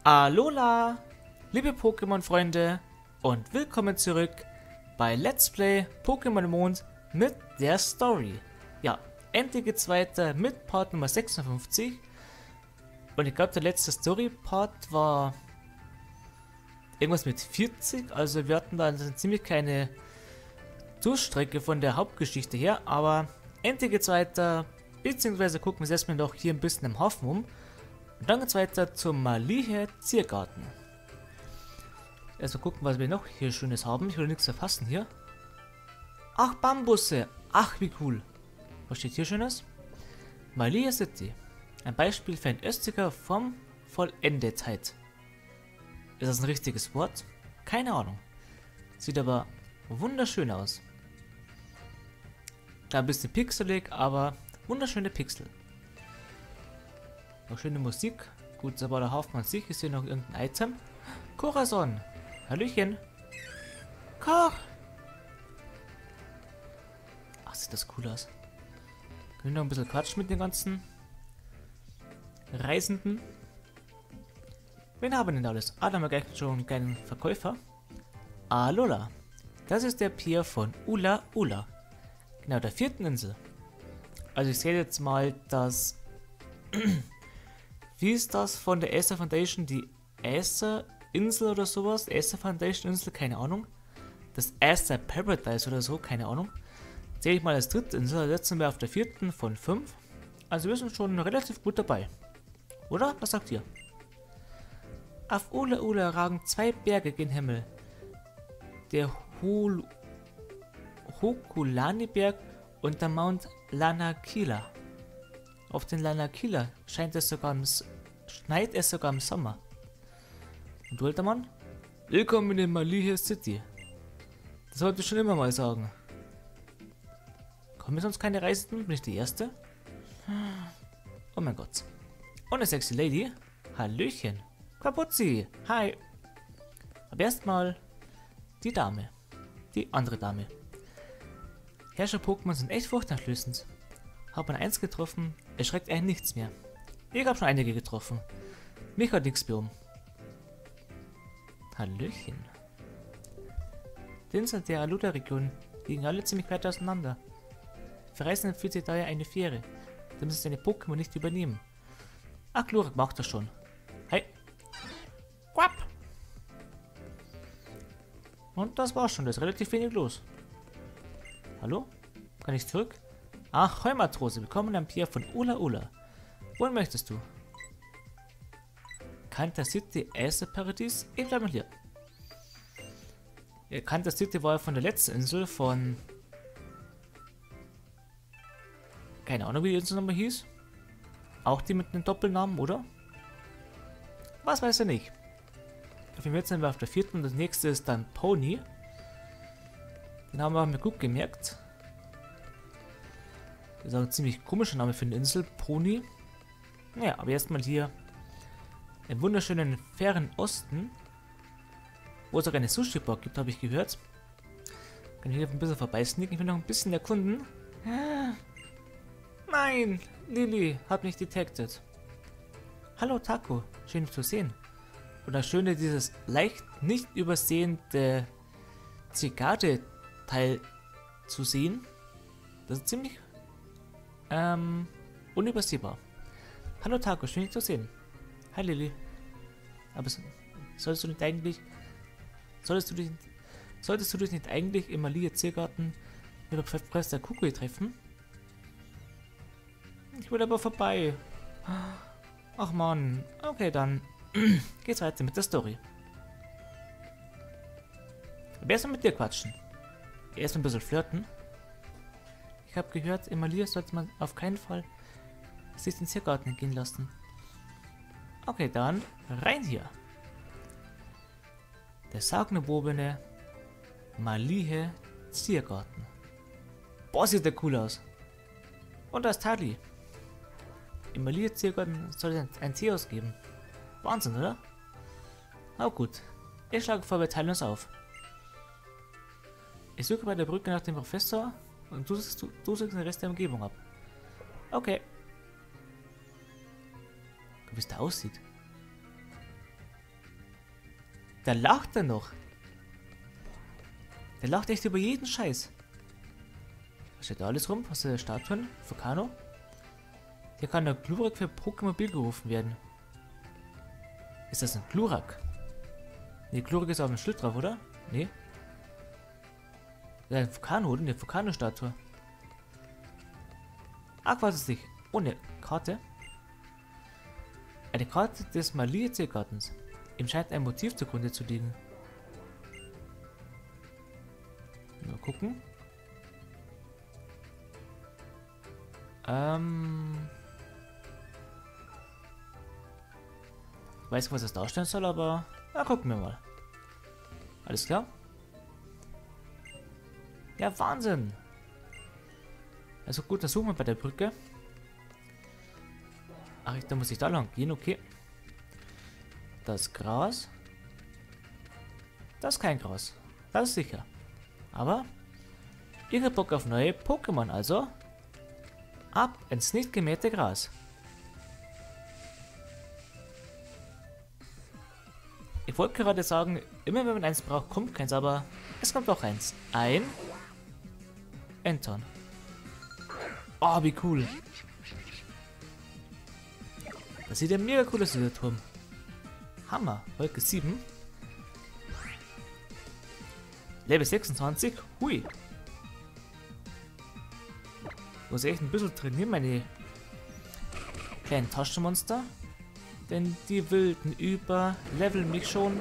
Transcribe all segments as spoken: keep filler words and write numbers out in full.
Alola, liebe Pokémon-Freunde und willkommen zurück bei Let's Play Pokémon Mond mit der Story. Ja, endlich geht's weiter mit Part Nummer sechsundfünfzig und ich glaube der letzte Story-Part war irgendwas mit vierzig, also wir hatten da eine ziemlich kleine Durchstrecke von der Hauptgeschichte her, aber endlich geht's weiter, beziehungsweise gucken wir uns erstmal noch hier ein bisschen im Hafen um. Und dann geht's weiter zum Malihe Ziergarten. Erstmal gucken, was wir noch hier Schönes haben. Ich will nichts verfassen hier. Ach, Bambusse. Ach, wie cool. Was steht hier Schönes? Malihe City. Ein Beispiel für ein östlicher vom Vollendetheit. Ist das ein richtiges Wort? Keine Ahnung. Sieht aber wunderschön aus. Da ein bisschen pixelig, aber wunderschöne Pixel. Noch schöne Musik. Gut, aber der Hafen an sich ist hier noch irgendein Item. Corazon. Hallöchen. Koch. Ach, sieht das cool aus. Können wir noch ein bisschen quatschen mit den ganzen Reisenden. Wen haben wir denn alles? Ah, da haben wir gleich schon einen kleinen Verkäufer. Alola. Das ist der Pier von Ula Ula. Genau, der vierten Insel. Also ich sehe jetzt mal, dass... Wie ist das von der Acer Foundation? Die Acer Insel oder sowas? Acer Foundation Insel, keine Ahnung. Das Acer Paradise oder so, keine Ahnung. Zähle ich mal als dritte Insel, jetzt sind wir auf der vierten von fünf. Also wir sind schon relativ gut dabei. Oder? Was sagt ihr? Auf Ula Ula ragen zwei Berge gen Himmel. Der Hul Hokulani-Berg und der Mount Lanakila. Auf den Lanakila scheint es sogar im S schneit es sogar im Sommer. Und du alter Mann? Willkommen in Malihe City. Das sollte ich schon immer mal sagen. Kommen sonst keine Reisenden? Bin ich die Erste? Oh mein Gott. Und eine sexy Lady. Hallöchen. Kapuzzi. Hi. Aber erstmal die Dame. Die andere Dame. Herrscher-Pokémon sind echt furchteinflößend. Hat man eins getroffen, erschreckt einen nichts mehr. Ich habe schon einige getroffen. Mich hat nichts mehr um. Hallöchen. Die Inseln der Aluda-Region liegen alle ziemlich weit auseinander. Für Reisende empfiehlt sich daher eine Fähre, damit sie seine Pokémon nicht übernehmen. Ach, Glurak macht das schon. Hi. Quapp. Und das war's schon, da ist relativ wenig los. Hallo? Kann ich zurück? Ach, Heumatrose, willkommen am Pier von Ula Ula. Wohin möchtest du? Kanta City Acer Paradies? Ich bleib mal hier. Ja, Kanta City war ja von der letzten Insel von... Keine Ahnung, wie die Insel nochmal hieß. Auch die mit einem Doppelnamen, oder? Was weiß er nicht. Auf jeden Fall sind wir auf der vierten und das nächste ist dann Pony. Den haben wir mir gut gemerkt. Das ist auch ein ziemlich komischer Name für eine Insel, Pony. Naja, aber erstmal hier im wunderschönen Fernen Osten, wo es auch eine Sushi-Bar gibt, habe ich gehört. Kann ich hier ein bisschen vorbeisneaken, ich will noch ein bisschen erkunden. Nein, Lili hat mich detected. Hallo Taco, schön dich zu sehen. Und das Schöne, dieses leicht nicht übersehende Zikade-Teil zu sehen, das ist ziemlich Ähm, unübersehbar. Hallo Taco, schön dich zu sehen. Hi Lili. Aber so, solltest du nicht eigentlich... Solltest du dich... Solltest du dich nicht eigentlich im Malihe Ziergarten mit Professor Kukui treffen? Ich will aber vorbei. Ach man. Okay, dann geht's weiter mit der Story. Aber erstmal mit dir quatschen. Erstmal ein bisschen flirten. Ich habe gehört, im Malihe sollte man auf keinen Fall sich den Ziergarten gehen lassen. Okay, dann rein hier. Der sagenumwobene Malihe Ziergarten. Boah, sieht der cool aus. Und da ist Tali. Im Malihe Ziergarten soll es ein Tierhaus geben. Wahnsinn, oder? Na gut. Ich schlage vor, wir teilen uns auf. Ich suche bei der Brücke nach dem Professor. Und du suchst, du, du suchst den Rest der Umgebung ab. Okay. Wie es da aussieht. Der lacht er noch. Der lacht echt über jeden Scheiß. Was steht da alles rum? Was sind Statuen? Vulcano? Hier kann der Glurak für Pokémobil gerufen werden. Ist das ein Glurak? Ne, Glurak ist auf dem Schild drauf, oder? Ne. Ja, ein Vulcano, oder? Eine Vulcano-Statue. Aquasystik. Ohne Karte. Eine Karte des Malia-Tiergartens. Ihm scheint ein Motiv zugrunde zu liegen. Mal gucken. Ähm. Ich weiß nicht, was das darstellen soll, aber na, gucken wir mal. Alles klar? Ja, Wahnsinn! Also gut, dann suchen wir bei der Brücke. Ach, da muss ich da lang gehen, okay. Das Gras. Das ist kein Gras. Das ist sicher. Aber ich hab Bock auf neue Pokémon, also ab ins nicht gemähte Gras. Ich wollte gerade sagen, immer wenn man eins braucht, kommt keins, aber es kommt auch eins. Ein Enton. Oh, wie cool. Das sieht ja mega cool aus, dieser Turm. Hammer. Wolke sieben. Level sechsundzwanzig. Hui. Muss echt ein bisschen trainieren, meine kleinen Taschenmonster. Denn die wilden überleveln mich schon.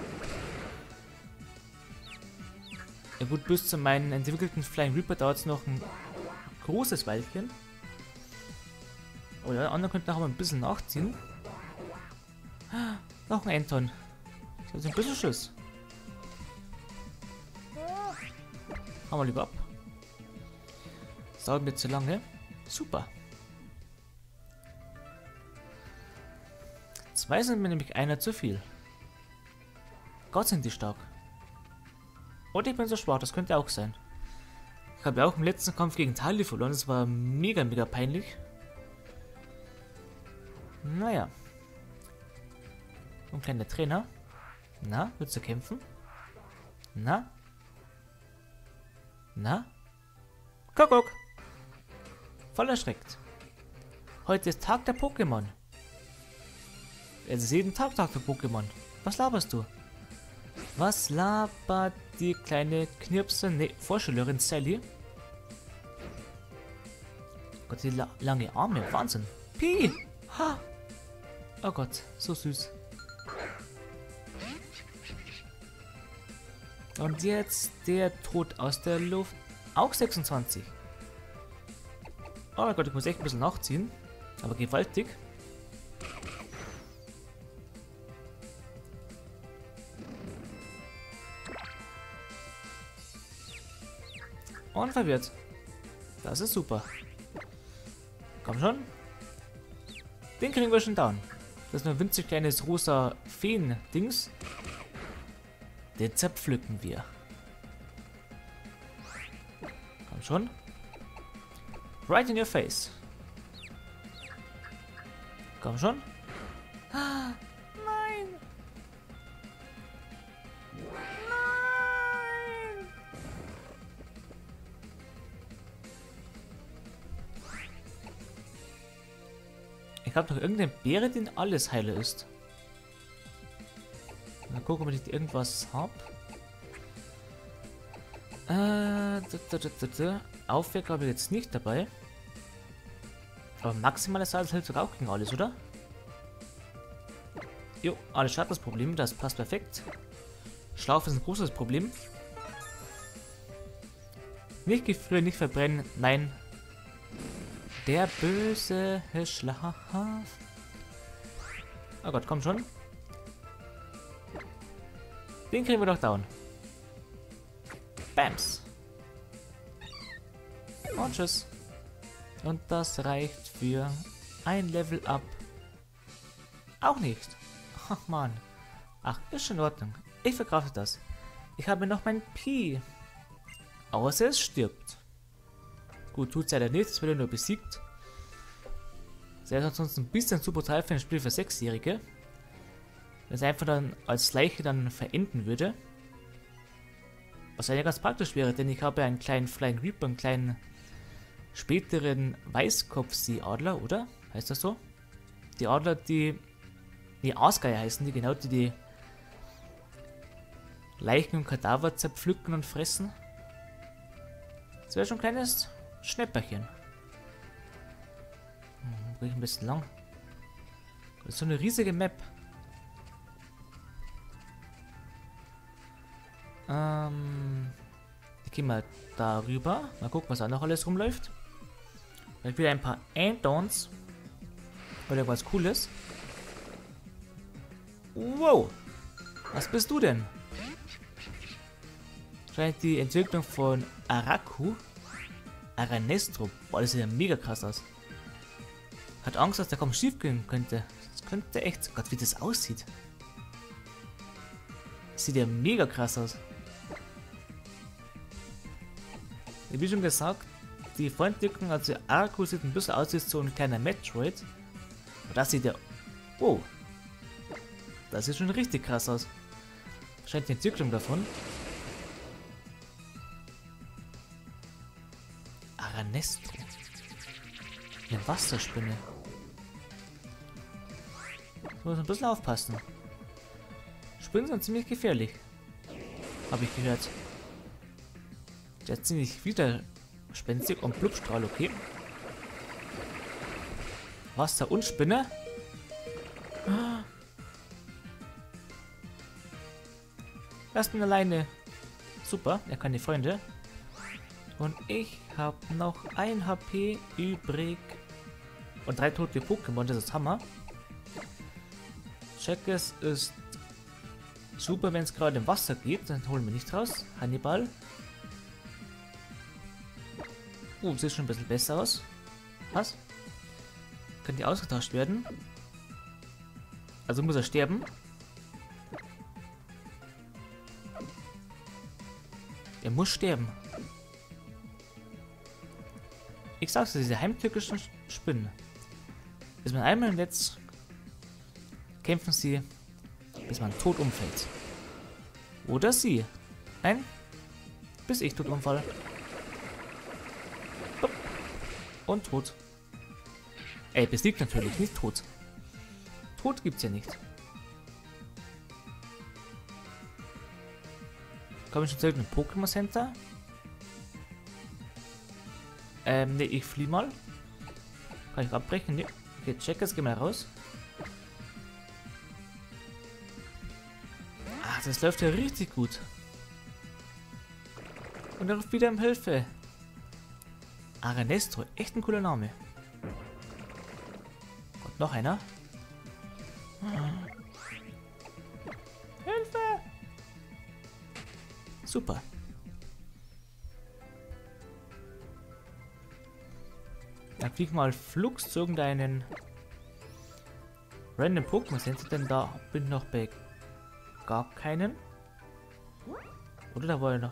Ja gut, bis zu meinen entwickelten Flying Reaper dauert es noch ein großes Weilchen. Oh ja, der andere könnte nachher mal ein bisschen nachziehen. Ah, noch ein Enton. Das ist ein bisschen Schuss. Hauen wir lieber ab. Das dauert mir zu lange. Super. Zwei sind mir nämlich einer zu viel. Gott, sind die stark. Und ich bin so schwach, das könnte auch sein. Ich habe ja auch im letzten Kampf gegen Tali verloren, das war mega, mega peinlich. Naja. Ein kleiner Trainer. Na, willst du kämpfen? Na? Na? Kuckuck! Voll erschreckt. Heute ist Tag der Pokémon. Es ist jeden Tag Tag für Pokémon. Was laberst du? Was labert die kleine Knirpse? Ne, Vorschülerin Sally. Gott, die la lange Arme. Wahnsinn. Pi! Ha! Oh Gott, so süß. Und jetzt der Tod aus der Luft. Auch sechsundzwanzig. Oh mein Gott, ich muss echt ein bisschen nachziehen. Aber gewaltig. Und verwirrt. Das ist super. Komm schon. Den kriegen wir schon down. Das ist nur ein winzig kleines rosa Feen-Dings. Den zerpflücken wir. Komm schon. Right in your face. Komm schon. Ah, nein. Nein. Ich habe doch irgendeine Beere, die alles heile ist. Mal gucken, ob ich irgendwas habe. Äh, da, da, da, da. Aufwecker habe ich jetzt nicht dabei. Aber maximale Salz hält sogar auch gegen alles, oder? Jo, alle Schadensprobleme, das passt perfekt. Schlaufe ist ein großes Problem. Nicht gefrieren, nicht verbrennen, nein. Der böse Schlaf. Oh Gott, komm schon. Den kriegen wir doch down. Bams. Und tschüss. Und das reicht für ein Level up. Auch nicht. Ach man. Ach, ist schon in Ordnung. Ich verkrafte das. Ich habe noch mein Pi. Außer es stirbt. Gut, tut es leider nicht. Es wird nur besiegt. Das ist ansonsten ein bisschen zu brutal für ein Spiel für Sechsjährige. es einfach dann als Leiche dann verenden würde. Was ja ganz praktisch wäre, denn ich habe ja einen kleinen Flying Reaper, einen kleinen späteren Weißkopfseeadler, oder? Heißt das so? Die Adler, die... Nee, Aasgeier heißen die, genau, die die Leichen und Kadaver zerpflücken und fressen. Das wäre schon ein kleines Schnäpperchen. Hm, brauche ich ein bisschen lang. Das ist so eine riesige Map. Ähm, ich gehe mal darüber. Mal gucken, was da noch alles rumläuft. Vielleicht wieder ein paar Add-ons. Oder was Cooles. Wow! Was bist du denn? Scheint die Entwicklung von Araku. Aranestro. Boah, das sieht ja mega krass aus. Hat Angst, dass der kaum schief gehen könnte. Das könnte echt... Gott, wie das aussieht. Das sieht ja mega krass aus. Wie schon gesagt, die Vorentwicklung, also Araku sieht ein bisschen aus wie so ein kleiner Metroid. Und das sieht ja... Wow. Das sieht schon richtig krass aus. Scheint die Entwicklung davon. Aranestro. Eine Wasserspinne. Ich muss ein bisschen aufpassen. Spinnen sind ziemlich gefährlich. Habe ich gehört. Der ist ziemlich widerspenstig und Blubstrahl, okay. Wasser und Spinne. Lasst ihn alleine. Super, er kann die Freunde. Und ich habe noch ein H P übrig. Und drei tote Pokémon, das ist Hammer. Checkers ist super, wenn es gerade im Wasser geht. Dann holen wir nicht raus. Hannibal. Uh, sieht schon ein bisschen besser aus. Was? Können die ausgetauscht werden? Also muss er sterben. Er muss sterben. Ich sag's dir, diese heimtückischen Spinnen. Bis man einmal im Netz kämpfen sie, bis man tot umfällt. Oder sie. Nein, bis ich tot umfalle. Und tot. Ey, besiegt natürlich, nicht tot. Tot gibt's ja nicht. Komme ich schon zurück in ein Pokémon Center? Ähm, ne, ich flieh mal. Kann ich abbrechen? Ne. Okay, Checkers, geh mal raus. Ach, das läuft ja richtig gut. Und er ruft wieder um Hilfe. Aranestro, echt ein cooler Name. Gott, noch einer. Hilfe! Super. Dann flieg mal flugs zu irgendeinen random Pokémon Center, denn da bin ich noch bei gar keinem. Oder da war ja noch.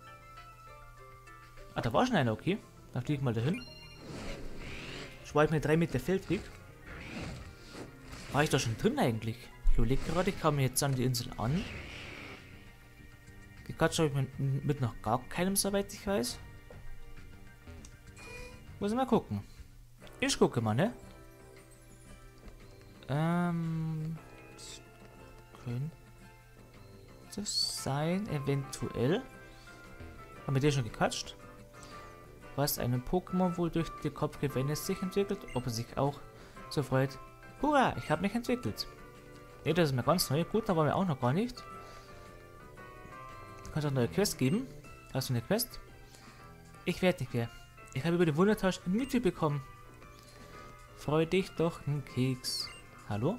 Ah, da war schon einer, okay. Dann flieg ich mal dahin. Schweif mir drei Meter Feldweg. War ich da schon drin eigentlich? Ich überlege gerade, ich kam mir jetzt an die Insel an. Gequatscht habe ich mit, mit noch gar keinem, soweit ich weiß. Muss ich mal gucken. Ich gucke mal, ne? Ähm. Könnte das sein, eventuell. Haben wir dir schon gequatscht? Was einem Pokémon wohl durch den Kopf geht, wenn es sich entwickelt? Ob er sich auch so freut? Hurra, ich habe mich entwickelt. Ne, das ist mir ganz neu. Gut, da waren wir auch noch gar nicht. Du kannst auch eine neue Quest geben. Hast du eine Quest? Ich werde nicht mehr. Ich habe über den Wundertausch ein Mewtwo bekommen. Freu dich doch, ein Keks. Hallo?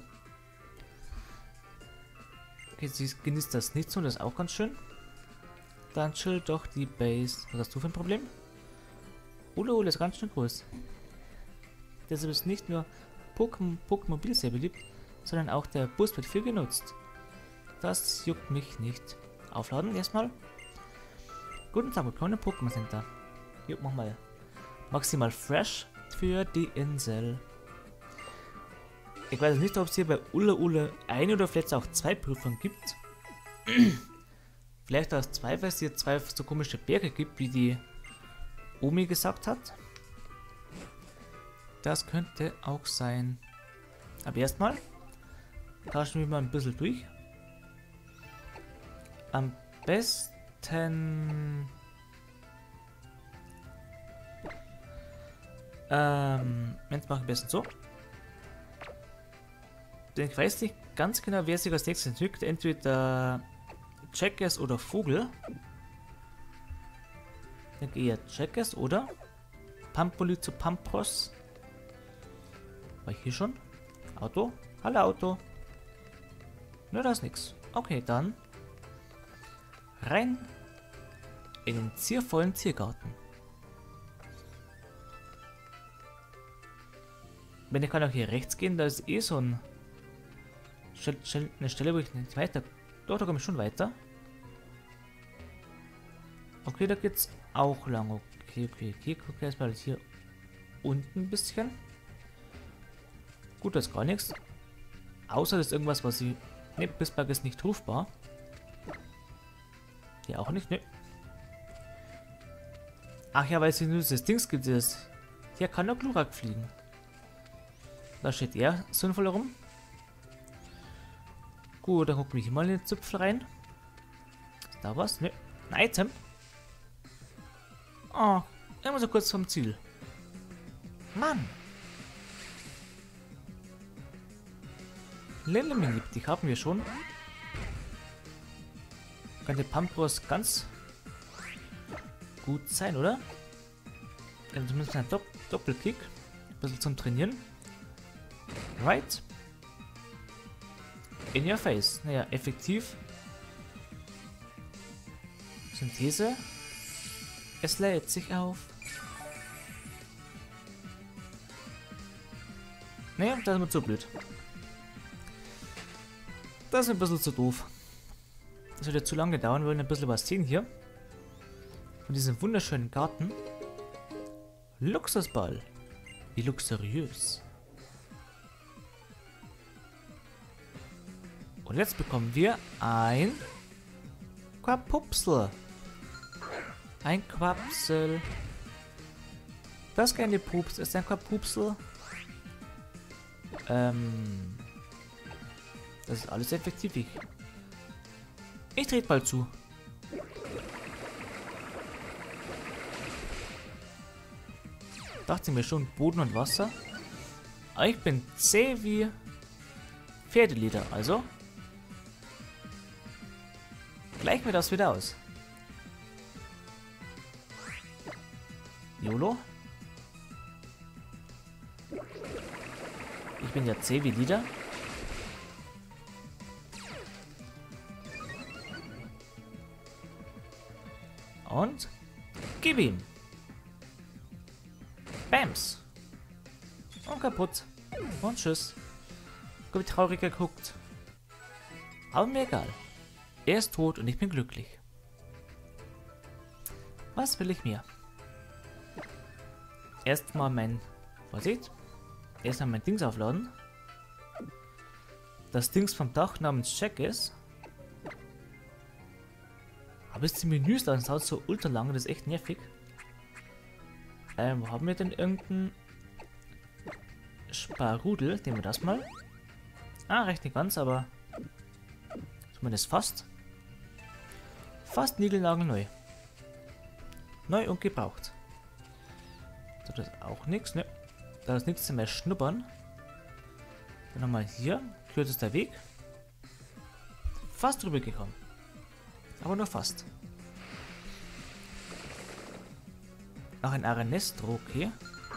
Okay, sie genießt das nicht so, das ist auch ganz schön. Dann chill doch die Base. Was hast du für ein Problem? Ule Ule ist ganz schön groß. Deshalb ist nicht nur Pokémon Pokémobil sehr beliebt, sondern auch der Bus wird viel genutzt. Das juckt mich nicht. Aufladen erstmal. Guten Tag, willkommen im Pokémon Center. Jo, mach mal. Maximal fresh für die Insel. Ich weiß nicht, ob es hier bei Ulla Ulla eine oder vielleicht auch zwei Prüfungen gibt. Vielleicht auch zwei, weil es hier zwei so komische Berge gibt, wie die Omi gesagt hat. Das könnte auch sein. Aber erstmal tauschen wir mal ein bisschen durch. Am besten... Ähm, jetzt mache ich am besten so. Denn ich weiß nicht ganz genau, wer sich als nächstes entwickelt. Entweder Jackass oder Vogel. Ich denke eher Jackass oder Pampoli zu Pampros. War ich hier schon? Auto? Hallo Auto. Ne, da ist nichts. Okay, dann rein in den ziervollen Tiergarten. Wenn ich kann auch hier rechts gehen, da ist eh so ein eine Stelle, wo ich nicht weiter. Doch, da komme ich schon weiter. Okay, da geht's auch lang. Okay, okay, okay. Guck erstmal hier unten ein bisschen. Gut, das ist gar nichts. Außer das ist irgendwas, was sie. Ne, Bissberg ist nicht rufbar. Hier auch nicht, ne. Ach ja, weil es hier nur das Dings gibt, das. Hier kann der Glurak fliegen. Da steht er sinnvoll herum. Gut, dann gucken wir hier mal in den Zipfel rein. Ist da was? Ne. Ein Item. Oh, immer so kurz vom Ziel. Mann. Lillemini, die haben wir schon. Könnte Pampros ganz gut sein, oder? Ja, zumindest ein Dopp Doppelkick. Ein bisschen zum Trainieren. Right. In your face. Naja, effektiv. Synthese. Es lädt sich auf. Naja, das ist mir zu blöd. Das ist ein bisschen zu doof. Das wird ja zu lange dauern. Wir wollen ein bisschen was sehen hier. Von diesem wunderschönen Garten. Luxusball. Wie luxuriös. Und jetzt bekommen wir ein Quapupsel. Ein Quapsel. Das kleine Pups ist ein Quapupsel. Ähm. Das ist alles effektiv. Ich, ich trete mal zu. Dachte mir schon, Boden und Wasser. Aber ich bin zäh wie Pferdeleder, also gleichen wir das wieder aus. YOLO. Ich bin ja zäh wie Lieder. Und gib ihm. Bams. Und kaputt. Und tschüss. Wie traurig er guckt. Aber mir egal. Er ist tot und ich bin glücklich. Was will ich mehr? Erstmal mein... Vorsicht. Erstmal mein Dings aufladen. Das Dings vom Dach namens Check ist. Aber ist die Menüs da, das dauert so ultra lange, das ist echt nervig. Ähm, wo haben wir denn irgendeinen Sparudel? Nehmen wir das mal. Ah, recht nicht ganz, aber zumindest fast. Fast niegelnagelneu. Neu und gebraucht. So, das ist auch nichts, ne? Da ist nichts mehr schnuppern. Dann nochmal hier. Kürzester Weg. Fast drüber gekommen. Aber nur fast. Noch ein Arenestro, okay.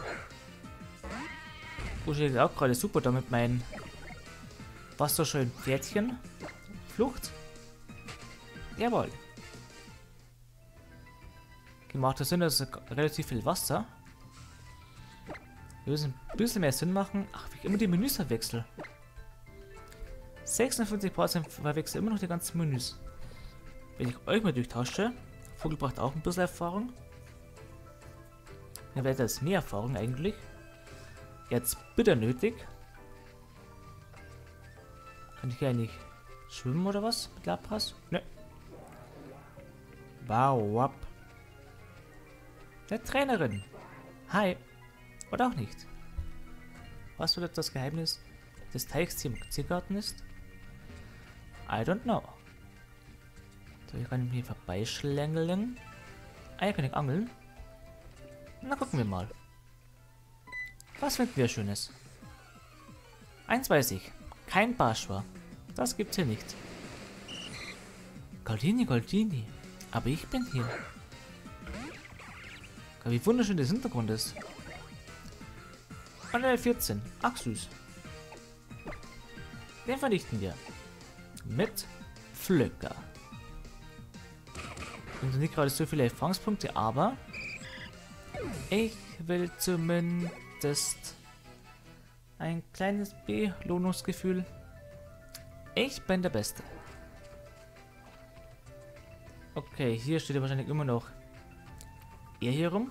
Wo steht auch gerade super da mit meinen wasserschönen Pferdchen. Flucht. Jawohl. Gemacht Sinn, das ist relativ viel Wasser. Wir müssen ein bisschen mehr Sinn machen. Ach, wie ich immer die Menüs verwechsel. sechsundfünfzig Prozent verwechseln immer noch die ganzen Menüs. Wenn ich euch mal durchtausche, Vogel braucht auch ein bisschen Erfahrung. Dann wäre das mehr Erfahrung eigentlich. Jetzt bitter nötig. Kann ich hier eigentlich schwimmen oder was? Mit Lapras? Ne. Wow, wap. Der Trainerin. Hi. Oder auch nicht. Was wohl das Geheimnis des Teichs hier im Ziergarten ist? I don't know. So, hier kann ich mich vorbeischlängeln. Ah, hier kann ich angeln. Na, gucken wir mal. Was finden wir Schönes? Eins weiß ich. Kein Barschwa. Das gibt's hier nicht. Goldini, Goldini. Aber ich bin hier. Wie wunderschön der Hintergrund ist. Und Level vierzehn. Ach süß. Den vernichten wir. Mit Pflücker. Und nicht gerade so viele Erfahrungspunkte, aber ich will zumindest ein kleines Belohnungsgefühl. Ich bin der Beste. Okay, hier steht ja wahrscheinlich immer noch er hier rum.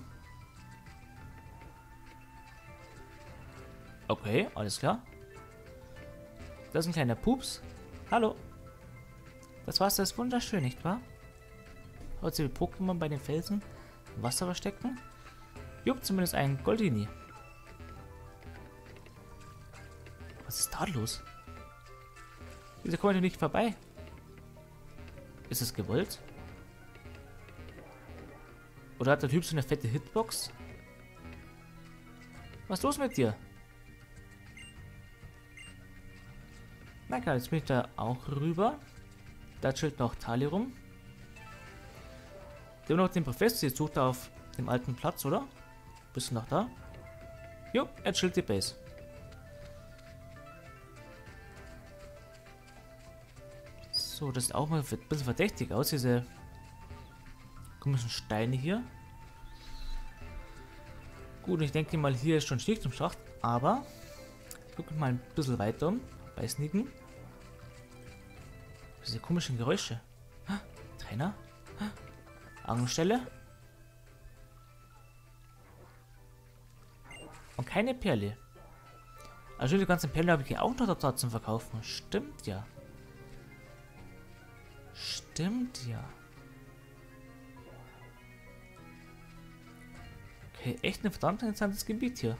Okay, alles klar. Das ist ein kleiner Pups. Hallo. Das Wasser ist wunderschön, nicht wahr? Heute wie Pokémon bei den Felsen im Wasser verstecken. Jupp, zumindest ein Goldini. Was ist da los? Wieso kommen wir nicht vorbei? Ist es gewollt? Oder hat der Typ so eine fette Hitbox? Was ist los mit dir? Na klar, jetzt bin ich da auch rüber. Da chillt noch Tali rum. Wir haben noch den Professor, jetzt sucht er auf dem alten Platz, oder? Bist du noch da? Jo, er chillt die Base. So, das sieht auch mal ein bisschen verdächtig aus, diese komischen Steine hier. Gut, ich denke mal, hier ist schon Schicht im Schacht, aber ich gucke mal ein bisschen weiter um, bei Sneaken. Diese komischen Geräusche. Ha, Trainer? Ha, Angelstelle? Und keine Perle. Also die ganzen Perlen habe ich hier auch noch da zum Verkaufen. Stimmt ja. Stimmt ja. Okay, echt ein verdammt interessantes Gebiet hier.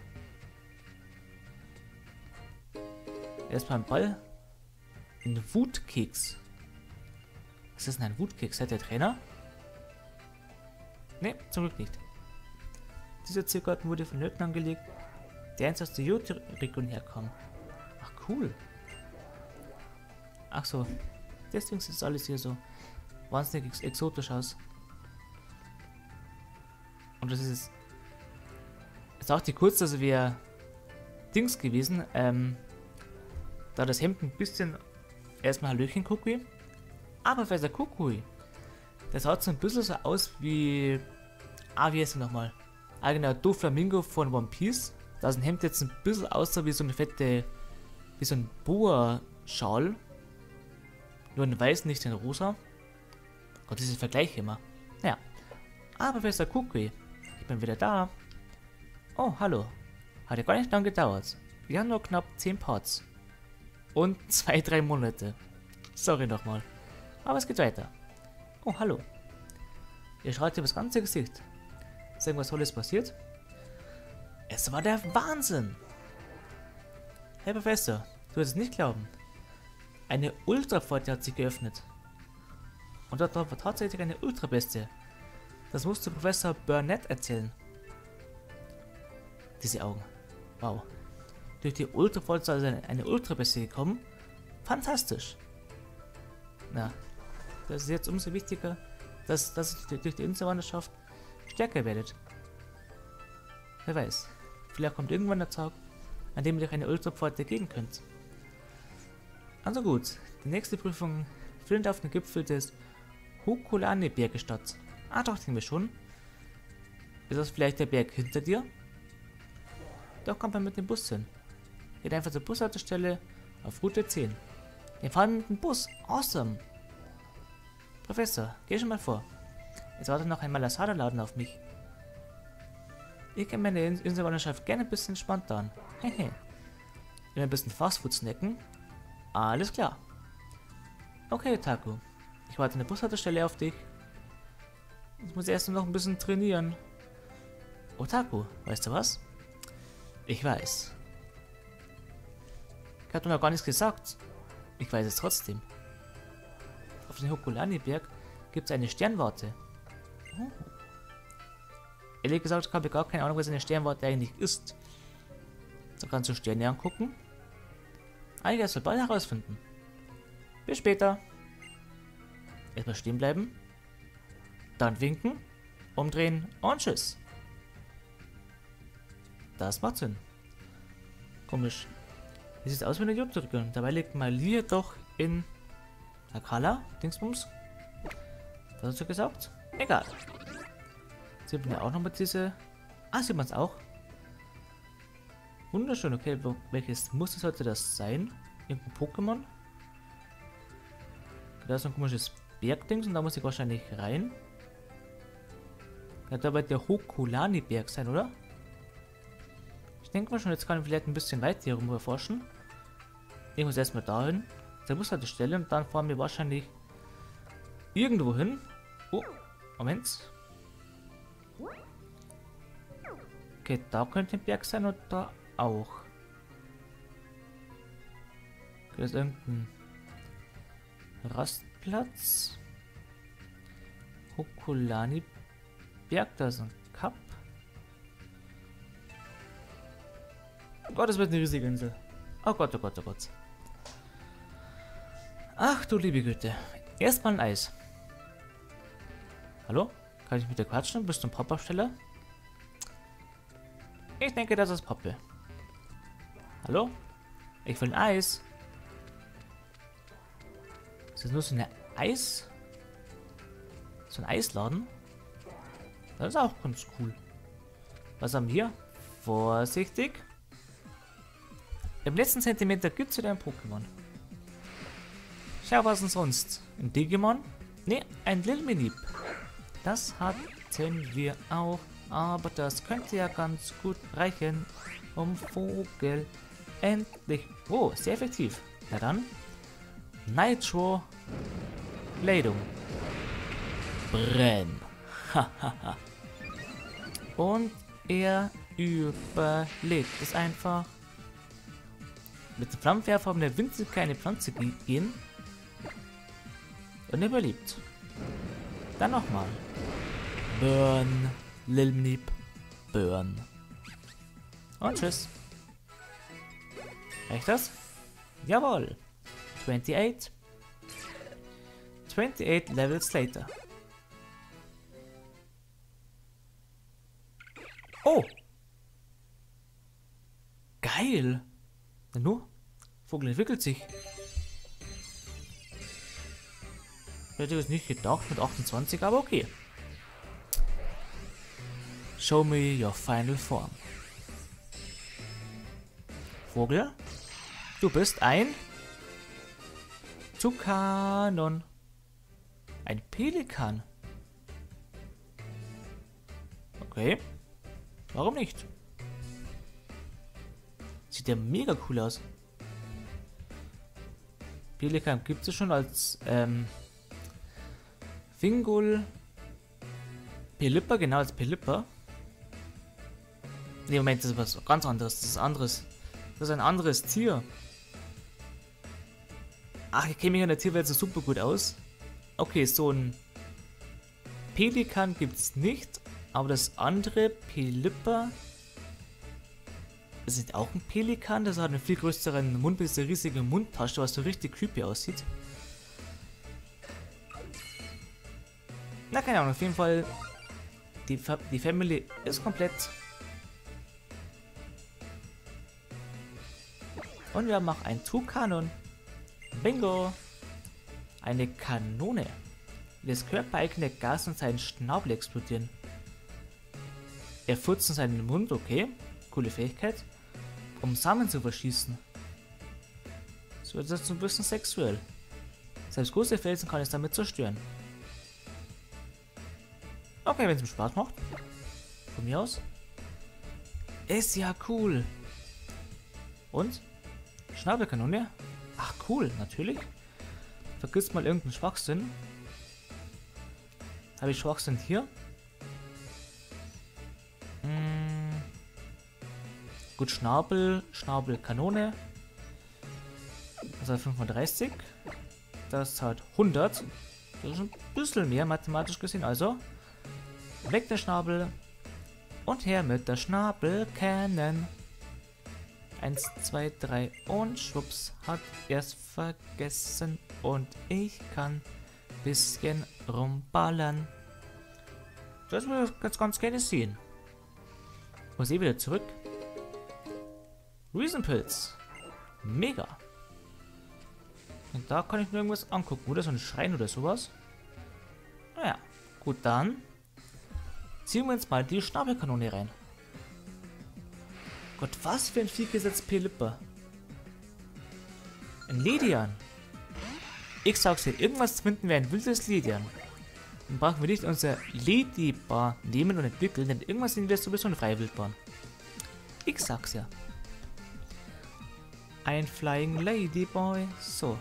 Erstmal ein Ball. Ein Wutkeks. Was ist denn ein Wutkeks? Hat der Trainer? Ne, zum Glück nicht. Dieser Ziergarten wurde von Leuten angelegt, der einst aus der Johto-Region herkam. Ach cool. Ach so. Deswegen sieht alles hier so wahnsinnig ex exotisch aus. Und das ist ist auch die kurz, also wäre Dings gewesen. Ähm, da das Hemd ein bisschen erstmal Hallöchen Kukui. Aber für der Kukui, das schaut so ein bisschen so aus wie. Ah, wie heißt er nochmal? Ah, genau, Doflamingo von One Piece. Da ist ein Hemd jetzt ein bisschen aussah wie so eine fette. Wie so ein Boa-Schal. Nur in weiß, nicht in rosa. Gott, diese Vergleiche immer. Naja. Ah, Professor Kukui. Ich bin wieder da. Oh, hallo. Hat ja gar nicht lange gedauert. Wir haben nur knapp zehn Parts. Und zwei, drei Monate. Sorry nochmal. Aber es geht weiter. Oh, hallo. Ihr schreit über das ganze Gesicht. Ist irgendwas Tolles passiert? Es war der Wahnsinn. Herr Professor, du wirst es nicht glauben. Eine Ultrapforte hat sich geöffnet. Und dort war tatsächlich eine Ultrabestie. Das musste Professor Burnett erzählen. Diese Augen. Wow. Durch die Ultrapforte ist eine, eine Ultrabestie gekommen. Fantastisch. Na, das ist jetzt umso wichtiger, dass, dass ihr durch die Inselwanderschaft stärker werdet. Wer weiß. Vielleicht kommt irgendwann der Tag, an dem ihr durch eine Ultrapforte gehen könnt. Also gut, die nächste Prüfung findet auf dem Gipfel des Hokulane-Berges statt. Ah, dachten wir schon. Ist das vielleicht der Berg hinter dir? Doch kommt man mit dem Bus hin. Geht einfach zur Bushaltestelle auf Route zehn. Wir fahren mit dem Bus. Awesome. Professor, geh schon mal vor. Jetzt wartet noch ein Malasada-Laden auf mich. Ich kann meine Inselwanderschaft gerne ein bisschen entspannter an. Hehe. Immer ein bisschen Fastfood snacken. Alles klar. Okay, Taku. Ich warte an der Bushaltestelle auf dich. Ich muss erst noch ein bisschen trainieren. Oh, Taku, weißt du was? Ich weiß. Ich hatte noch gar nichts gesagt. Ich weiß es trotzdem. Auf dem Hokulani-Berg gibt es eine Sternwarte. Oh. Ehrlich gesagt, habe ich gar keine Ahnung, was eine Sternwarte eigentlich ist. Da kannst du Sterne angucken. Ah, ich werde bald herausfinden. Bis später. Erstmal stehen bleiben. Dann winken. Umdrehen und tschüss. Das macht Sinn. Komisch. Wie sieht es aus, wenn ich drücke? Dabei liegt Malia doch in Akala, Dingsbums. Was hast du gesagt? Egal. Sieht man ja auch noch mit diese. Ah, sieht man es auch. Wunderschön, okay. Welches Muster sollte das sein? Irgendein Pokémon? Da ist ein komisches Bergdings und da muss ich wahrscheinlich rein. Ja, da wird der Hokulani-Berg sein, oder? Ich denke mal schon, jetzt kann ich vielleicht ein bisschen weiter hier rum erforschen. Ich muss erstmal dahin. Der Bushaltestelle und dann fahren wir wahrscheinlich irgendwo hin. Oh, Moment. Okay, da könnte ein Berg sein und da auch. Okay, das ist irgendein Rastplatz. Hokulani Berg, da ist ein Kap. Oh Gott, das wird eine riesige Insel. Oh Gott, oh Gott, oh Gott. Ach du liebe Güte. Erstmal ein Eis. Hallo? Kann ich mit dir quatschen? Bist du ein Pop-Up-Steller? Ich denke, das ist Poppe. Hallo? Ich will ein Eis. Ist das nur so eine Eis? So ein Eisladen? Das ist auch ganz cool. Was haben wir? Vorsichtig. Im letzten Zentimeter gibt es wieder ein Pokémon. Schau, was denn sonst? Ein Digimon? Ne, ein Lilminip. Das hatten wir auch. Aber das könnte ja ganz gut reichen, um Vogel endlich... Oh, sehr effektiv. Na dann. Nitro Ladung. Brenn. Hahaha. Und er überlebt es einfach. Mit dem Flammenwerfer um der winzig kleine Pflanze gehen. Und er überlebt. Dann nochmal. Burn. Lilmnip. Burn. Und tschüss. Reicht das? Jawohl. twenty-eight. twenty-eight Levels later. Oh! Geil! Na nur, Vogel entwickelt sich. Hätte ich es nicht gedacht mit achtundzwanzig, aber okay. Show me your final form. Vogel, du bist ein Tukanon. Ein Pelikan. Okay. Warum nicht? Sieht ja mega cool aus. Pelikan gibt es schon als ähm, Fingul. Pelipper, genau als Pelipper. Ne, Moment, das ist was ganz anderes. Das ist anderes. Das ist ein anderes Tier. Ach, ich kenne mich in der Tierwelt so super gut aus. Okay, so ein Pelikan gibt es nicht. Aber das andere, Pelipper, das ist auch ein Pelikan. Das hat einen viel größeren Mund mit dieser riesigen Mundtasche, was so richtig creepy aussieht. Na, keine Ahnung, auf jeden Fall, die, Fa die Family ist komplett. Und wir haben auch ein Tukanon. Bingo! Eine Kanone. Das körpereigene Gas in seinen Schnabel explodieren. Er furzt in seinen Mund, okay. Coole Fähigkeit. Um Samen zu verschießen. So wird das ein bisschen sexuell. Selbst große Felsen kann es damit zerstören. Okay, wenn es mir Spaß macht. Von mir aus. Ist ja cool. Und? Schnabelkanone? Ach cool, natürlich. Vergiss mal irgendeinen Schwachsinn. Habe ich Schwachsinn hier? Hm. Gut, Schnabel, Schnabelkanone. Das hat fünfunddreißig. Das hat hundert. Das ist ein bisschen mehr mathematisch gesehen. Also, weg der Schnabel. Und her mit der Schnabelcannon. Eins, zwei, drei und schwupps, hat er es vergessen. Und ich kann ein bisschen rumballern. Das will ich ganz, ganz gerne sehen. Muss ich wieder zurück. Riesenpilz. Mega. Und da kann ich mir irgendwas angucken. Oder so ein Schrein oder sowas. Naja, gut, dann ziehen wir uns mal die Schnabelkanone rein. Gott, was für ein Viehgesetz Pelipper. Ein Ledian. Ich sag's dir, irgendwas finden wir ein wildes Ledian. Dann brauchen wir nicht unser Ladybar nehmen und entwickeln, denn irgendwas sind wir sowieso eine Freiwildbahn. Ich sag's ja. Ein Flying Ladyboy. So.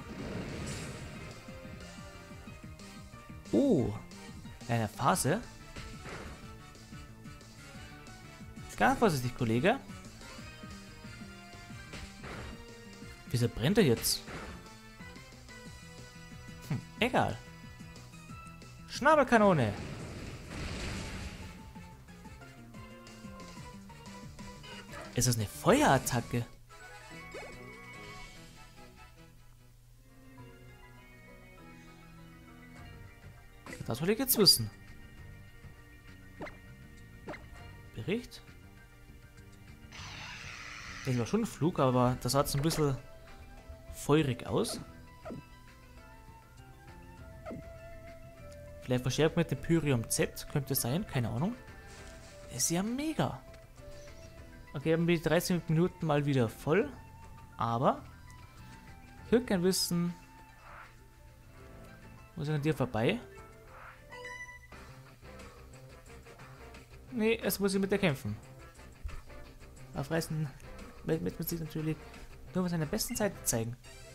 Oh. Eine Phase. Ganz vorsichtig, Kollege. Wieso brennt er jetzt? Hm, egal. Schnabelkanone. Ist das eine Feuerattacke? Das wollte ich jetzt wissen. Bericht? Das war schon ein Flug, aber das sah jetzt ein bisschen feurig aus. Vielleicht verschärft mit dem Pyrium Z, könnte es sein, keine Ahnung. Ist ja mega. Okay, haben wir die dreizehn Minuten mal wieder voll. Aber ich würde gerne wissen, muss ich an dir vorbei? Nee, es muss ich mit dir kämpfen. Aufreißen meldet man sich natürlich nur mit seiner besten Seite zeigen.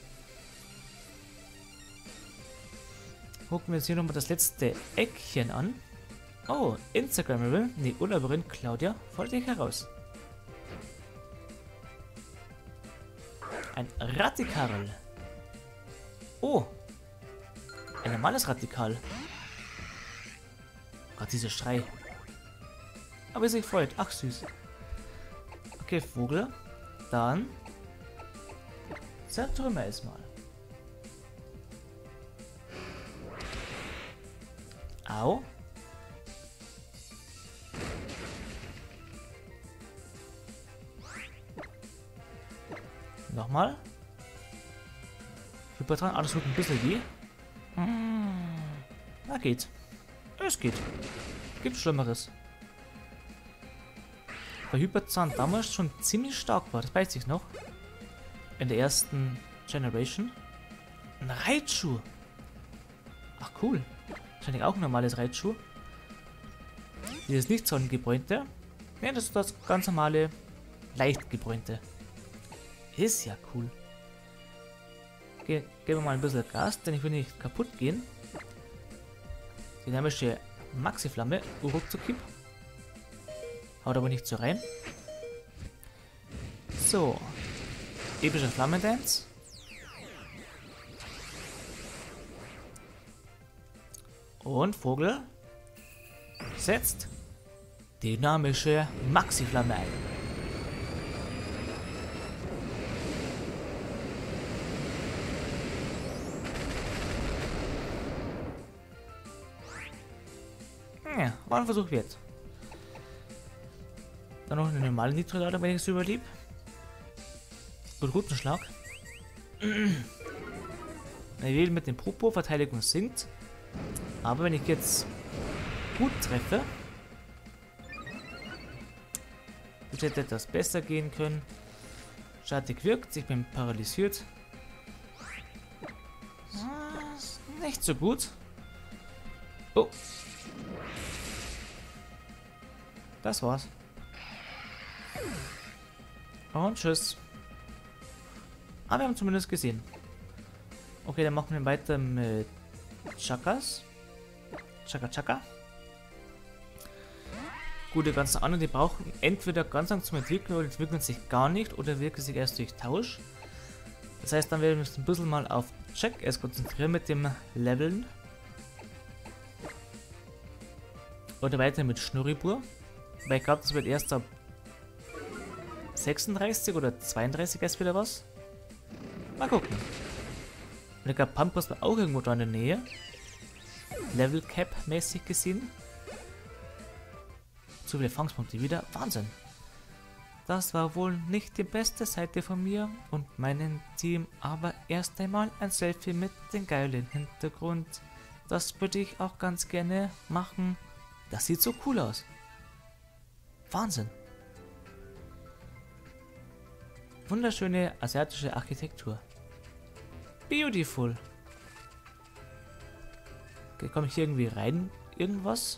Gucken wir uns hier nochmal das letzte Eckchen an. Oh, Instagrammerin, nee, Urlauberin Claudia, fordert dich heraus. Ein Radikal. Oh, ein normales Radikal. Gott, dieser Schrei. Aber sich freut. Ach, süß. Okay, Vogel. Dann zertrümmer es mal. Au. Nochmal. Hypertran, alles tut ein bisschen weh. Na, geht. Es geht. Gibt Schlimmeres. Bei Hyperzahn damals schon ziemlich stark war, das weiß ich noch. In der ersten Generation. Ein Raichu. Ach cool. Wahrscheinlich auch ein normales Raichu. Dieses nicht sonnengebräunte. Ne, das ist das ganz normale, leicht gebräunte. Ist ja cool. Okay, geben wir mal ein bisschen Gas, denn ich will nicht kaputt gehen. Dynamische Maxi-Flamme, ruckzuck. Haut aber nicht so rein. So. Epischer Flammendance. Und Vogel setzt dynamische Maxi-Flamme ein. Ja, war ein Versuch wert. Dann noch eine normale Nitro-Ladung, wenn ich es überlebe. Gut, guten Schlag. Wenn ich mit dem Popo Verteidigung sinkt. Aber wenn ich jetzt gut treffe, das hätte etwas besser gehen können. Statik wirkt, ich bin paralysiert. Nicht so gut. Oh. Das war's. Und tschüss. Aber wir haben zumindest gesehen. Okay, dann machen wir weiter mit Chakas. Chaka Chaka. Gut, die ganzen anderen, die brauchen entweder ganz lang zum Entwickeln oder entwickeln sich gar nicht oder wirken sich erst durch Tausch. Das heißt, dann werden wir uns ein bisschen mal auf Jackass konzentrieren mit dem Leveln. Oder weiter mit Schnurribur. Weil ich glaube, das wird erst ab sechsunddreißig oder zweiunddreißig erst wieder was. Mal gucken. Und ich glaube, Pampas war auch irgendwo da in der Nähe. Level Cap mäßig gesehen. So viele Fangspunkte wieder. Wahnsinn. Das war wohl nicht die beste Seite von mir und meinem Team, aber erst einmal ein Selfie mit dem geilen Hintergrund. Das würde ich auch ganz gerne machen. Das sieht so cool aus. Wahnsinn. Wunderschöne asiatische Architektur. Beautiful. Okay, komme ich hier irgendwie rein? Irgendwas?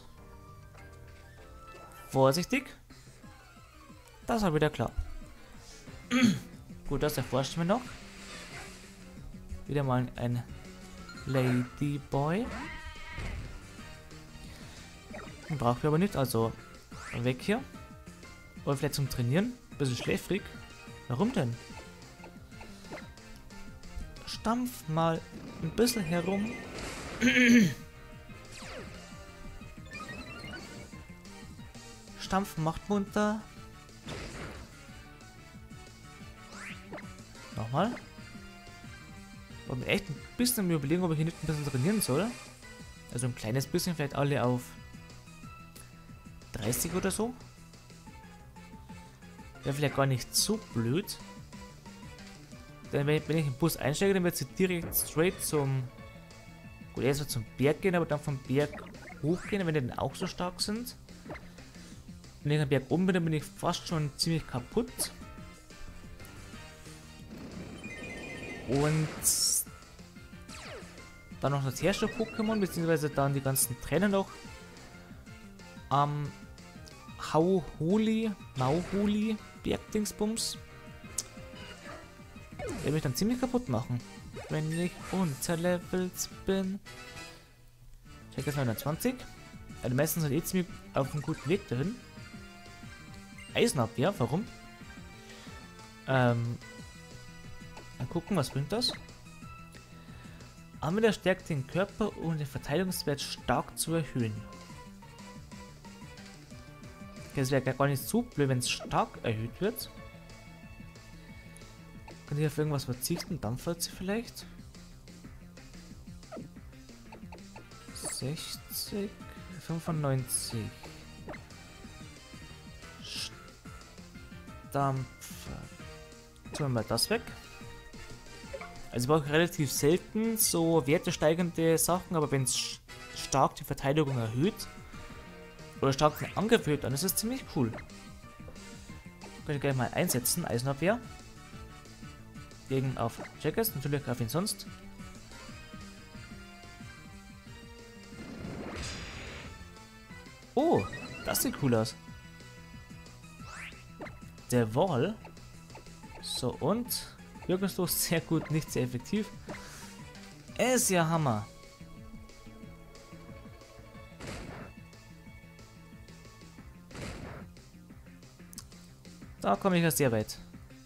Vorsichtig. Das war wieder klar. Gut, das erforschen wir noch. Wieder mal ein Ladyboy. Brauchen wir aber nicht, also weg hier. Oder vielleicht zum Trainieren. Bisschen schläfrig. Warum denn? Stampf mal ein bisschen herum. Stampfen macht munter. Nochmal. Ich mir echt ein bisschen mir überlegen, ob ich hier nicht ein bisschen trainieren soll. Also ein kleines bisschen, vielleicht alle auf dreißig oder so. Wäre vielleicht gar nicht so blöd. Denn wenn ich, wenn ich im Bus einsteige, dann wird sie direkt straight zum... Gut, erst zum Berg gehen, aber dann vom Berg hochgehen, wenn die dann auch so stark sind. Wenn ich am Berg oben bin, dann bin ich fast schon ziemlich kaputt. Und dann noch das Herrscher-Pokémon, beziehungsweise dann die ganzen Trainer noch. Am Hauholi, Mauholi, Bergdingsbums. Der wird mich dann ziemlich kaputt machen, wenn ich unter Levels bin. Check jetzt neunundzwanzig. Ja, die meisten sind eh ziemlich auf einem guten Weg dahin. Eisenabwehr, warum? Ähm. Mal gucken, was bringt das? Armwinder stärkt den Körper, um den Verteidigungswert stark zu erhöhen. Das wäre gar nicht so blöd, wenn es stark erhöht wird. Kann ich auf irgendwas verzichten? Dampfwalze vielleicht? sechzig, fünfundneunzig. Dampfer. Tun wir mal das weg. Also ich brauche relativ selten so wertesteigernde Sachen, aber wenn es stark die Verteidigung erhöht oder stark den Angriff erhöht, dann ist es ziemlich cool. Kann ich gleich mal einsetzen, Eisenabwehr. Gegen auf Jackass, natürlich auf ihn sonst. Oh, das sieht cool aus. Der Wall. So und wirkungslos, sehr gut, nicht sehr effektiv. Ist ja Hammer. Da komme ich ja sehr weit.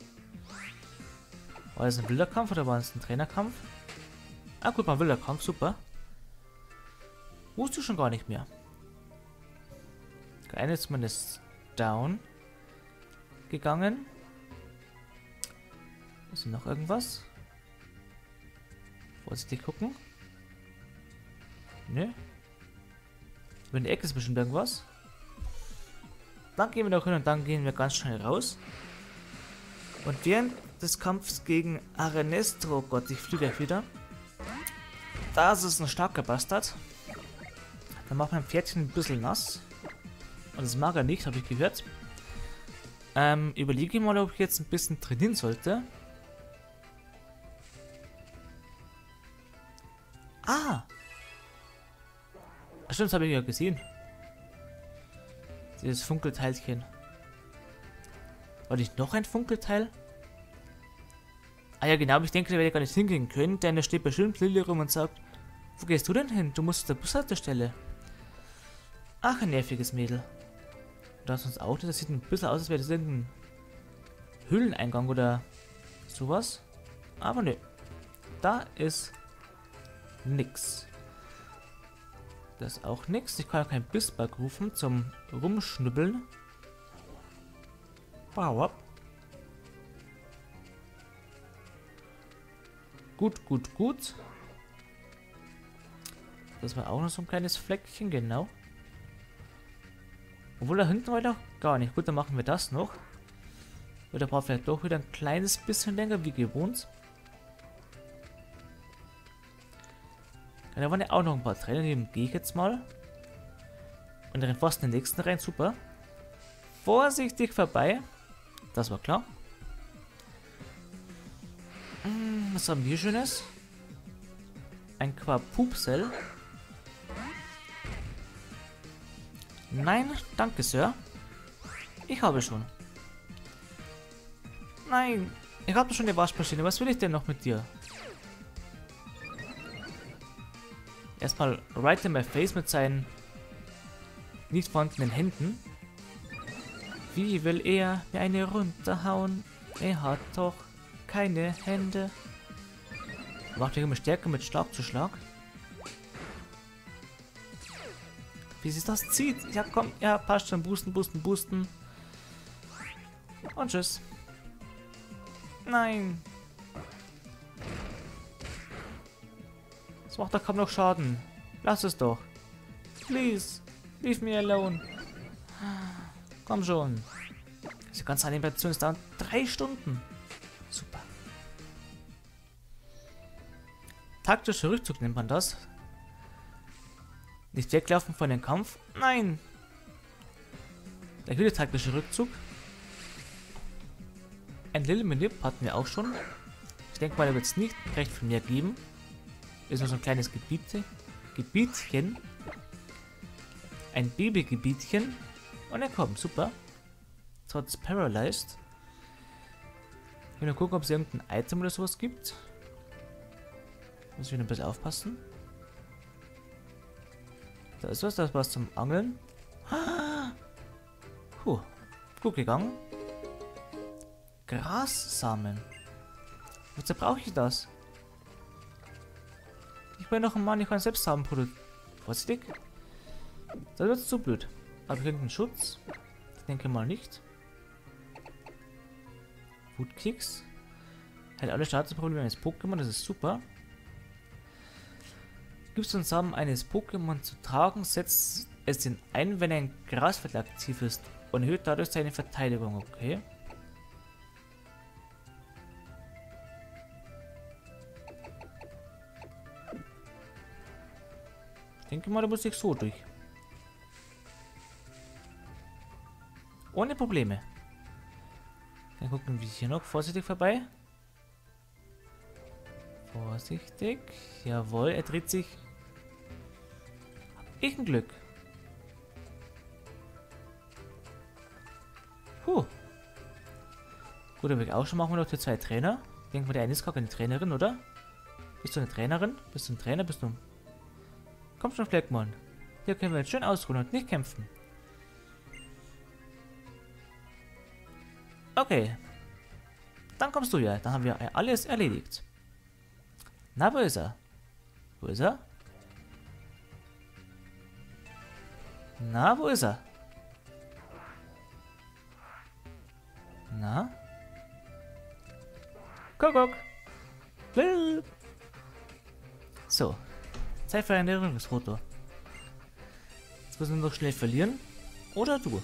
War das ein wilder Kampf oder war es ein Trainerkampf? Ah gut, war ein wilder Kampf, super. Wusste ich schon gar nicht mehr. Der eine ist zumindest down gegangen. Ist hier noch irgendwas? Vorsichtig gucken. Nö. Über die Ecke ist bestimmt irgendwas. Dann gehen wir noch hin und dann gehen wir ganz schnell raus. Und während des Kampfs gegen Arenestro, Gott, ich fliege gleich wieder. Das ist ein starker Bastard. Dann macht mein Pferdchen ein bisschen nass. Und das mag er nicht, habe ich gehört. Ähm, überlege mal, ob ich jetzt ein bisschen trainieren sollte. Ah! Stimmt, das habe ich ja gesehen. Dieses Funkelteilchen. War nicht noch ein Funkelteil? Ah ja, genau, aber ich denke, da werde ich gar nicht hingehen können, denn da steht bestimmt Lilly rum und sagt, wo gehst du denn hin? Du musst zur Bushaltestelle. Ach, ein nerviges Mädel. Da ist uns Auto, das sieht ein bisschen aus, als wäre das irgendein Höhleneingang oder sowas. Aber ne, da ist nix. Das ist auch nix. Ich kann auch keinen Bissberg rufen zum Rumschnüppeln. Wow. Gut, gut, gut. Das war auch noch so ein kleines Fleckchen, genau. Obwohl da hinten war doch gar nicht. Gut, dann machen wir das noch. Oder braucht vielleicht doch wieder ein kleines bisschen länger, wie gewohnt. Ja, da waren ja auch noch ein paar Trainer, die gehe ich jetzt mal. Und dann fast in den nächsten rein, super. Vorsichtig vorbei. Das war klar. Hm, was haben wir hier Schönes? Ein Quapupsel. Nein, danke, Sir. Ich habe schon. Nein, ich habe schon eine Waschmaschine. Was will ich denn noch mit dir? Erstmal right in my face mit seinen nicht vorhandenen Händen. Wie will er mir eine runterhauen? Er hat doch keine Hände. Macht mich immer stärker mit Schlag zu Schlag. Wie sich das zieht. Ja, komm, ja, passt schon. Boosten, boosten, boosten. Und tschüss. Nein. Das macht doch kaum noch Schaden. Lass es doch. Please. Leave me alone. Komm schon. Diese ganze Animation ist dauert drei Stunden. Super. Taktischer Rückzug nennt man das. Nicht weglaufen von dem Kampf. Nein. Der wieder taktische Rückzug. Ein Little Minip hatten wir auch schon. Ich denke mal, da wird es nicht recht viel mehr geben. Ist nur so ein kleines Gebiet, Gebietchen. Ein Babygebietchen. Und er kommt, super. Trotz Paralyzed. Ich will nur gucken, ob es irgendein Item oder sowas gibt. Muss ich wieder ein bisschen aufpassen. Da ist was, das was zum Angeln. Puh, gut gegangen. Grassamen. Wozu brauche ich das? Ich bin noch ein Mann, ich kann selbst Samen produzieren. Vorsichtig. Das wird zu blöd. Habe ich irgendeinen Schutz? Ich denke mal nicht. Wutkicks. Halt alle Statusprobleme eines Pokémon, das ist super. Gibst du den Samen eines Pokémon zu tragen, setzt es ihn ein, wenn ein Grasfeld aktiv ist und erhöht dadurch seine Verteidigung, okay? Ich denke mal, da muss ich so durch. Ohne Probleme. Dann gucken wir hier noch vorsichtig vorbei. Vorsichtig. Jawohl, er dreht sich. Hab ich ein Glück. Puh. Gut, aber auch schon machen wir noch die zwei Trainer. Ich denke mal, der eine ist gar keine Trainerin, oder? Bist du eine Trainerin? Bist du ein Trainer? Bist du... Komm schon, Fleckmon. Hier können wir jetzt schön ausruhen und nicht kämpfen. Okay. Dann kommst du ja. Dann haben wir alles erledigt. Na, wo ist er? Wo ist er? Na, wo ist er? Na? Kuckuck. So. Zeit für ein Erinnerungsfoto. Jetzt müssen wir noch schnell verlieren. Oder du?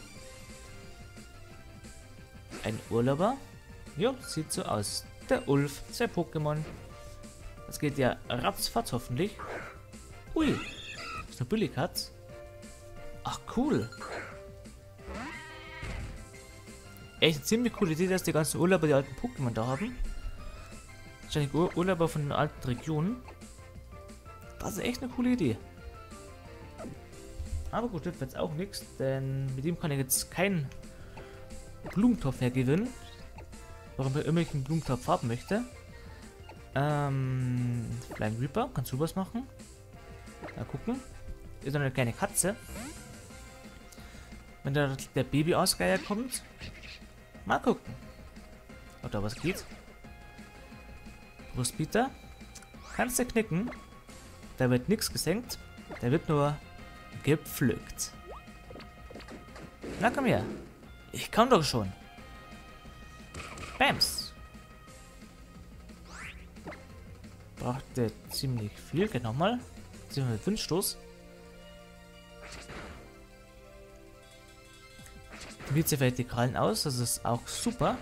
Ein Urlauber? Jo, sieht so aus. Der Ulf, sein Pokémon. Das geht ja ratzfatz hoffentlich. Ui. Ist eine Billigkatz. Ach, cool. Echt eine ziemlich coole Idee, dass die ganzen Urlauber die alten Pokémon da haben. Wahrscheinlich Ur Urlauber von den alten Regionen. Das ist echt eine coole Idee. Aber gut, das wird jetzt auch nichts, denn mit ihm kann ich jetzt keinen Blumentopf mehr gewinnen. Warum er immer einen Blumentopf haben möchte. Ähm, Flying Reaper, kannst du was machen? Mal gucken. Ist noch eine kleine Katze. Wenn da der Baby-Ausgeier kommt. Mal gucken. Ob da was geht. Brustbieter. Kannst du knicken. Da wird nichts gesenkt. Da wird nur gepflückt. Na komm her. Ich komm doch schon. Bams. Brauchte ziemlich viel. Geht nochmal. Mit Windstoß. Probiert sie vielleicht die Krallen aus. Das ist auch super.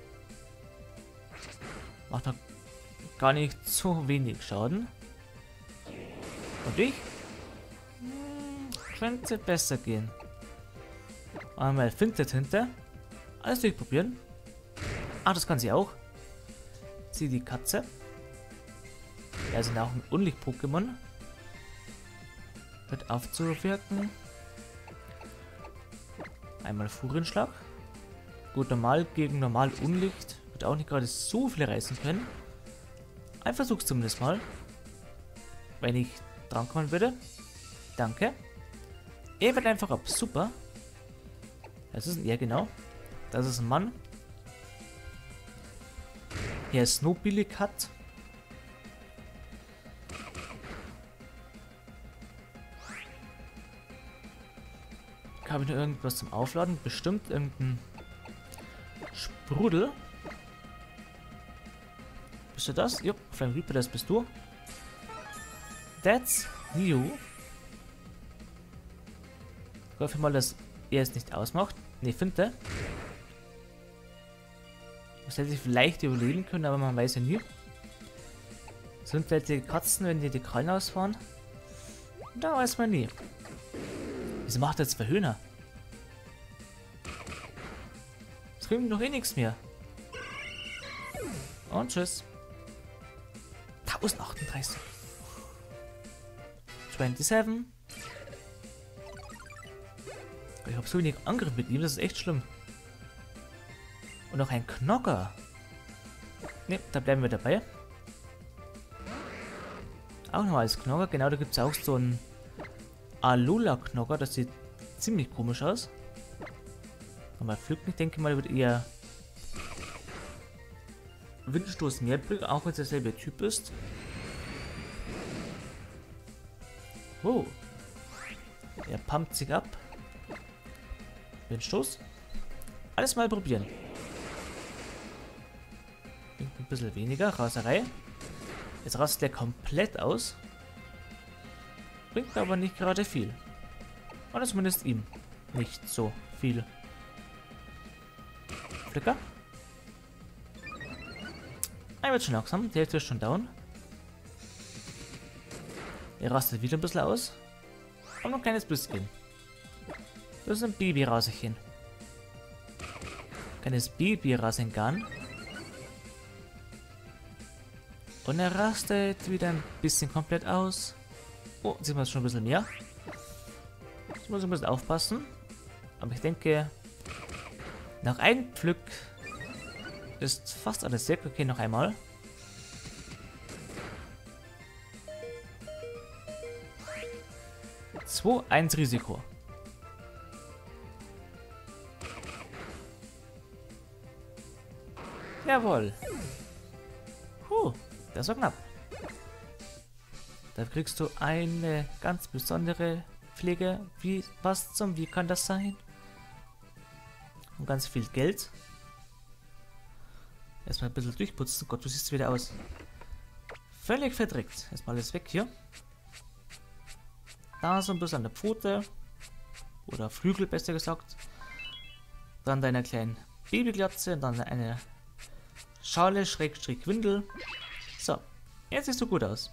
Macht noch gar nicht so wenig Schaden. Und ich? Hm, könnte besser gehen. Einmal Fintet hinter. Alles durchprobieren. Ah, das kann sie auch. Sie die Katze. Ja, sind auch ein Unlicht-Pokémon. Wird aufzuwirken. Einmal Furienschlag. Gut, normal gegen normal Unlicht. Wird auch nicht gerade so viel reißen können. Ein Versuch zumindest mal. Wenn ich drankommen würde. Danke. Er wird einfach ab. Super. Das ist ein er, genau. Das ist ein Mann. Hier ist Snowbilly Cut. Habe ich noch irgendwas zum Aufladen? Bestimmt irgendein Sprudel. Bist du das? Jupp, Flying Reaper, das bist du. That's new. Ich hoffe mal, dass er es nicht ausmacht. Ne, Finte. Das hätte ich vielleicht überleben können, aber man weiß ja nie. Sind welche Katzen, wenn die die Krallen ausfahren? Da weiß man nie. Wieso macht er jetzt zwei Hühner? Es kriegen noch eh nichts mehr. Und tschüss. tausendachtunddreißig. siebenundzwanzig. Ich habe so wenig Angriff mit ihm, das ist echt schlimm. Und noch ein Knocker. Ne, da bleiben wir dabei. Auch noch als Knocker, genau, da gibt es auch so einen Alola-Knocker, das sieht ziemlich komisch aus. Aber pflückt nicht, denke mal, wird eher Windstoß mehr pflücken, auch wenn es derselbe Typ ist. Wow. Er pumpt sich ab. Windstoß. Alles mal probieren. Ein bisschen weniger, Raserei. Jetzt rastet er komplett aus. Bringt aber nicht gerade viel. Oder zumindest ihm nicht so viel. Flicker. Er wird schon langsam, der Hälfte ist schon down. Er rastet wieder ein bisschen aus. Und noch ein kleines bisschen. Das ist ein Baby-Raserchen. Kleines Baby-Rasengan. Und er rastet wieder ein bisschen komplett aus. Oh, sieht man schon ein bisschen mehr. Ich muss ein bisschen aufpassen. Aber ich denke, nach einem Pflück ist fast alles sehr okay. Noch einmal. zwei eins Risiko. Jawohl. Puh, das war knapp. Da kriegst du eine ganz besondere Pflege. Wie, was zum, wie kann das sein? Und ganz viel Geld. Erstmal ein bisschen durchputzen. Gott, du siehst wieder aus. Völlig verdreckt. Erstmal alles weg hier. Da so ein bisschen an der Pfote. Oder Flügel, besser gesagt. Dann deine kleinen Babyglatze. Dann eine Schale, Schrägstrich, Windel. So, jetzt siehst du gut aus.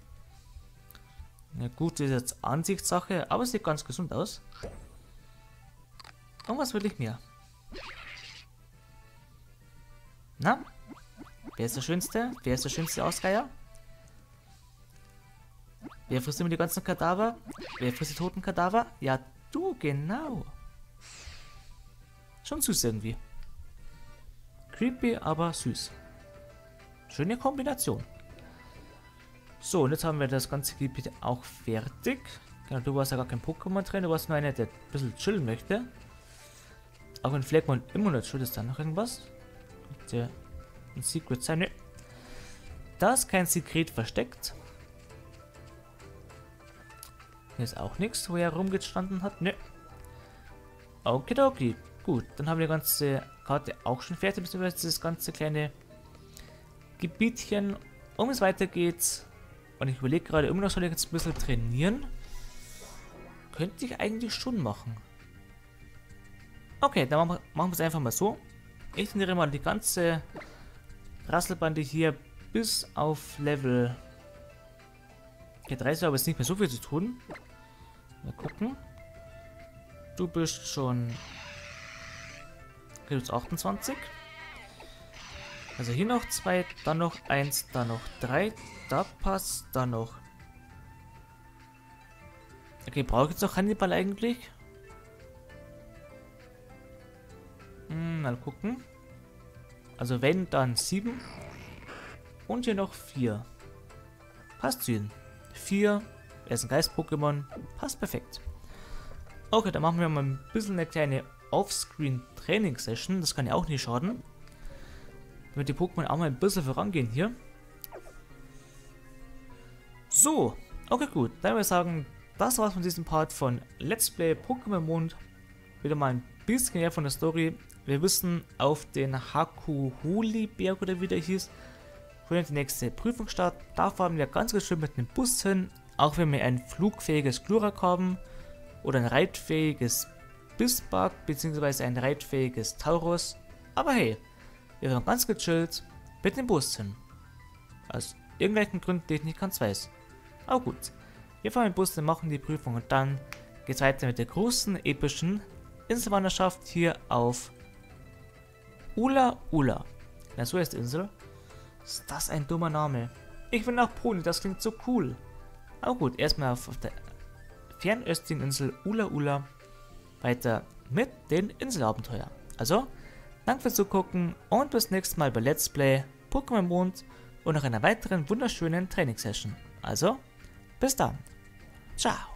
Na gut, das ist jetzt Ansichtssache, aber es sieht ganz gesund aus. Und was will ich mehr? Na? Wer ist der Schönste? Wer ist der schönste Ausreiher? Wer frisst immer die ganzen Kadaver? Wer frisst die toten Kadaver? Ja, du, genau. Schon süß irgendwie. Creepy, aber süß. Schöne Kombination. So, und jetzt haben wir das ganze Gebiet auch fertig. Genau, du warst ja gar kein Pokémon drin, du warst nur einer, der ein bisschen chillen möchte. Auch wenn Flagmon immer noch chillt, ist da noch irgendwas? Der ein Secret sein? Nö. Da ist kein Sekret versteckt. Hier ist auch nichts, wo er rumgestanden hat. Nö. Okidoki. Gut, dann haben wir die ganze Karte auch schon fertig, beziehungsweise das ganze kleine Gebietchen. Um es weitergeht. Und ich überlege gerade immer noch, soll ich jetzt ein bisschen trainieren? Könnte ich eigentlich schon machen. Okay, dann machen wir es einfach mal so. Ich trainiere mal die ganze Rasselbande hier bis auf Level okay, dreißig, aber es ist nicht mehr so viel zu tun. Mal gucken. Du bist schon okay, du bist achtundzwanzig. Also hier noch zwei, dann noch eins, dann noch drei. Da passt, dann noch. Okay, brauche ich jetzt noch Hannibal eigentlich? Hm, mal gucken. Also wenn, dann sieben. Und hier noch vier. Passt zu ihnen. vier. Er ist ein Geist-Pokémon. Passt perfekt. Okay, dann machen wir mal ein bisschen eine kleine Offscreen-Training-Session. Das kann ja auch nicht schaden. Damit die Pokémon auch mal ein bisschen vorangehen hier. So. Okay, gut. Dann würde ich sagen, das war's von diesem Part von Let's Play Pokémon Mond. Wieder mal ein bisschen mehr von der Story. Wir wissen, auf den Hakuhuli-Berg oder wie der hieß, findet die nächste Prüfung statt. Da fahren wir ganz schön mit dem Bus hin. Auch wenn wir ein flugfähiges Glurak haben oder ein reitfähiges Bisbark bzw. ein reitfähiges Taurus. Aber hey, wir waren ganz gechillt mit dem Bus hin. Aus irgendwelchen Gründen, die ich nicht ganz weiß. Aber gut, wir fahren mit dem Bus hin, machen die Prüfung und dann geht es weiter mit der großen, epischen Inselwanderschaft hier auf Ula Ula. Na, so heißt die Insel. Ist das ein dummer Name? Ich will nach Pony, das klingt so cool. Aber gut, erstmal auf, auf der fernöstlichen Insel Ula Ula weiter mit den Inselabenteuer. Also, danke fürs Zugucken und bis nächstes Mal bei Let's Play Pokémon Mond und noch einer weiteren wunderschönen Trainingssession. Also, bis dann. Ciao.